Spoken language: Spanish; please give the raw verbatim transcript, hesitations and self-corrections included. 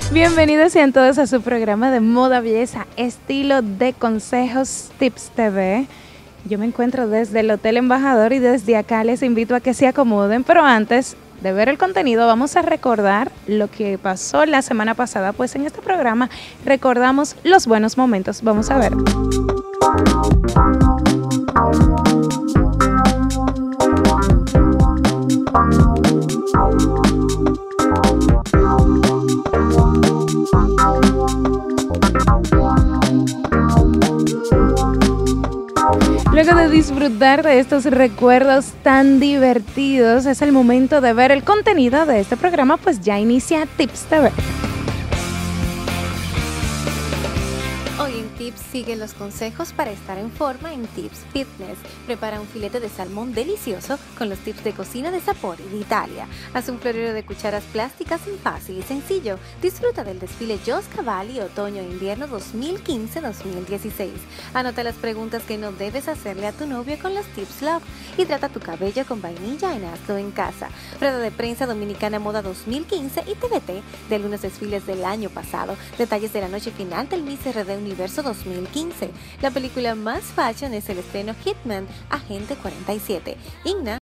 Bienvenidos sean todos a su programa de moda, belleza, estilo de consejos Tips T V. Yo me encuentro desde el Hotel Embajador y desde acá les invito a que se acomoden, pero antes de ver el contenido vamos a recordar lo que pasó la semana pasada, pues en este programa recordamos los buenos momentos. Vamos a ver. Luego de disfrutar de estos recuerdos tan divertidos, es el momento de ver el contenido de este programa, pues ya inicia Tips T V. Hoy en Tips siguen los consejos para estar en forma en Tips Fitness. Prepara un filete de salmón delicioso con los tips de cocina de Sapori de Italia. Haz un florero de cucharas plásticas fácil y sencillo. Disfruta del desfile Jos Cavalli Otoño-Invierno dos mil quince dos mil dieciséis. Anota las preguntas que no debes hacerle a tu novio con los Tips Love. Hidrata tu cabello con vainilla en Hazlo en Casa. Rueda de prensa Dominicana Moda dos mil quince y T V T de algunos desfiles del año pasado. Detalles de la noche final del Miss R D Universo dos mil quince. La película más fashion es el estreno Hitman, Agente cuarenta y siete. Igna